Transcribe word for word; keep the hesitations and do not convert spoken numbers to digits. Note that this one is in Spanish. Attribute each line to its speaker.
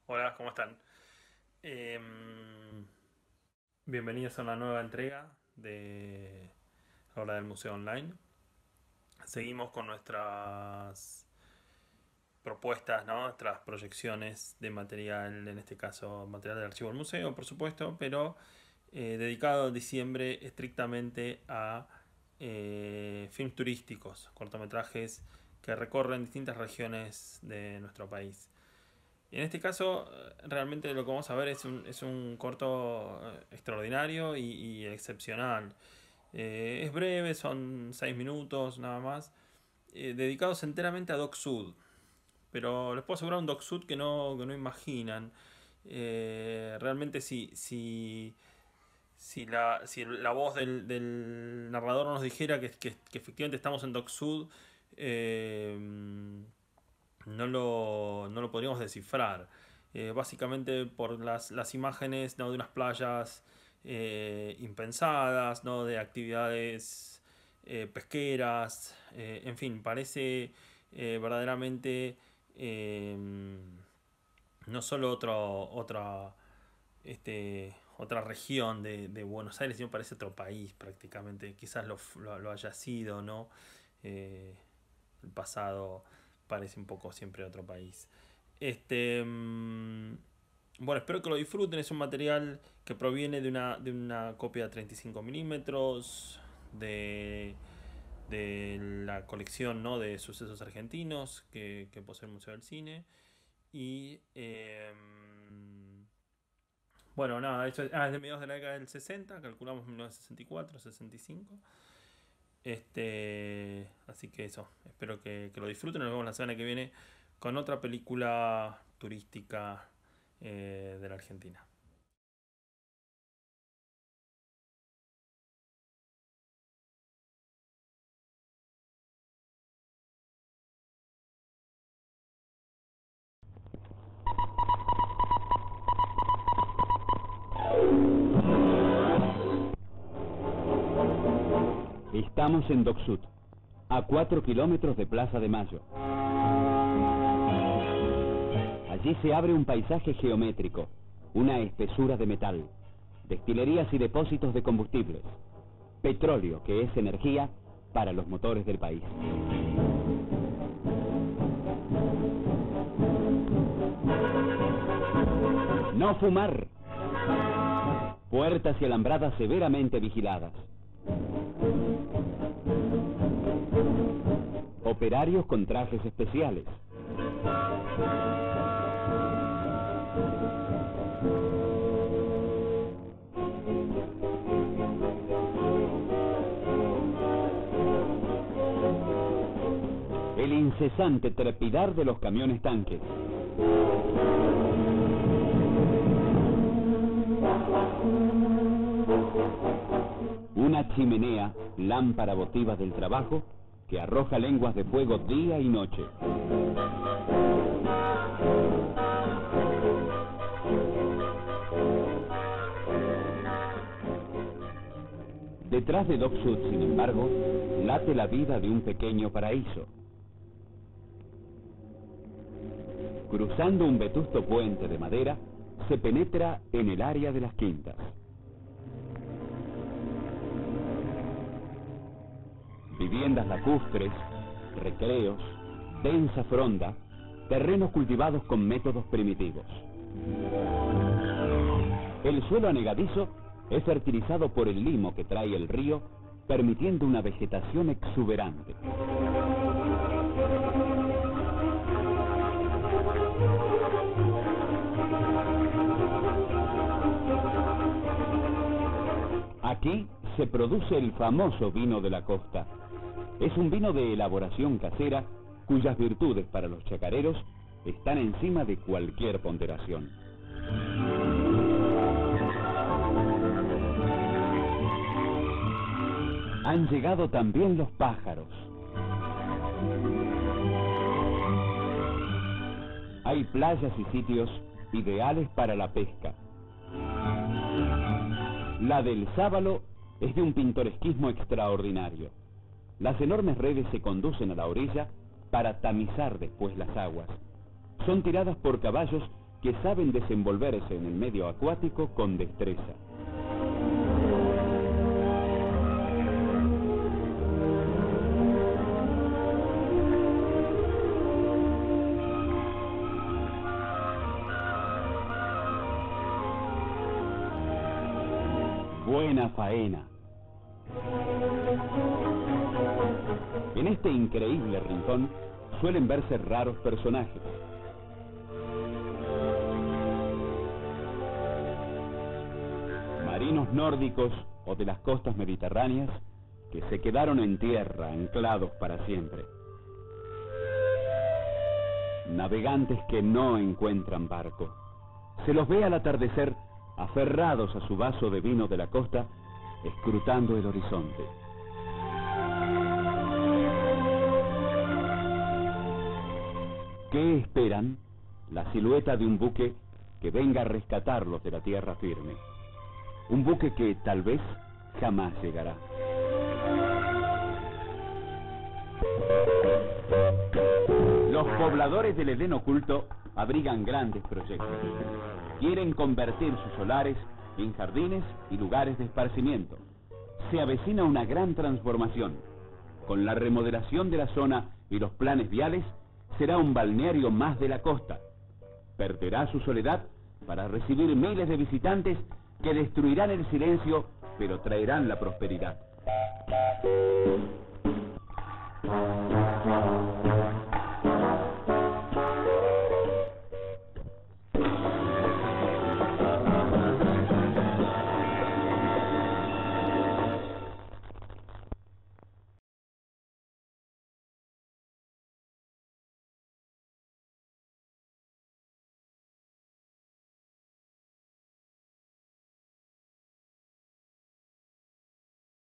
Speaker 1: Hola, ¿cómo están? Em, Bienvenidos a una nueva entrega de la hora del Museo Online. Seguimos con nuestras propuestas, ¿no? Nuestras proyecciones de material, en este caso material del archivo del museo, por supuesto, pero eh, dedicado en diciembre estrictamente a eh, films turísticos, cortometrajes que recorren distintas regiones de nuestro país. Y en este caso, realmente lo que vamos a ver es un, es un corto eh, extraordinario y, y excepcional. Eh, es breve, son seis minutos nada más, eh, dedicados enteramente a Doc Sud. Pero les puedo asegurar un Doc Sud que no, que no imaginan. Eh, realmente si, si, si, la, si la voz del, del narrador nos dijera que, que, que efectivamente estamos en Doc Sud, eh, no lo, no lo podríamos descifrar. Eh, básicamente por las, las imágenes, ¿no? De unas playas eh, impensadas, ¿no? De actividades eh, pesqueras, eh, en fin, parece eh, verdaderamente eh, no solo otro, otra, este, otra región de, de Buenos Aires, sino parece otro país prácticamente. Quizás lo, lo, lo haya sido, ¿no? Eh, el pasado parece un poco siempre otro país. Este, mm, bueno, espero que lo disfruten. Es un material que proviene de una, de una copia de treinta y cinco milímetros de, de la colección, ¿no? De sucesos argentinos que, que posee el Museo del Cine. Y eh, bueno, nada, esto es, ah, es de mediados de la década del sesenta, calculamos mil novecientos sesenta y cuatro, sesenta y cinco. Este, así que eso, espero que, que lo disfruten. Nos vemos la semana que viene con otra película turística eh, de la Argentina.
Speaker 2: Estamos en Doc Sud, a cuatro kilómetros de Plaza de Mayo. Allí se abre un paisaje geométrico, una espesura de metal, destilerías y depósitos de combustibles, petróleo que es energía para los motores del país. No fumar. Puertas y alambradas severamente vigiladas. Operarios con trajes especiales. El incesante trepidar de los camiones tanques. Una chimenea, lámpara votiva del trabajo, que arroja lenguas de fuego día y noche. Detrás de Doc Sud, sin embargo, late la vida de un pequeño paraíso. Cruzando un vetusto puente de madera, se penetra en el área de las quintas. Viviendas lacustres, recreos, densa fronda, terrenos cultivados con métodos primitivos. El suelo anegadizo es fertilizado por el limo que trae el río, permitiendo una vegetación exuberante. Aquí se produce el famoso vino de la costa. Es un vino de elaboración casera cuyas virtudes para los chacareros están encima de cualquier ponderación. Han llegado también los pájaros. Hay playas y sitios ideales para la pesca. La del Sábalo es de un pintoresquismo extraordinario. Las enormes redes se conducen a la orilla para tamizar después las aguas. Son tiradas por caballos que saben desenvolverse en el medio acuático con destreza. Buena faena. En este increíble rincón suelen verse raros personajes. Marinos nórdicos o de las costas mediterráneas que se quedaron en tierra, anclados para siempre. Navegantes que no encuentran barco. Se los ve al atardecer aferrados a su vaso de vino de la costa, escrutando el horizonte. ¿Qué esperan? La silueta de un buque que venga a rescatarlos de la tierra firme. Un buque que tal vez jamás llegará. Los pobladores del Edén oculto abrigan grandes proyectos. Quieren convertir sus solares en jardines y lugares de esparcimiento. Se avecina una gran transformación. Con la remodelación de la zona y los planes viales, será un balneario más de la costa. Perderá su soledad para recibir miles de visitantes que destruirán el silencio, pero traerán la prosperidad.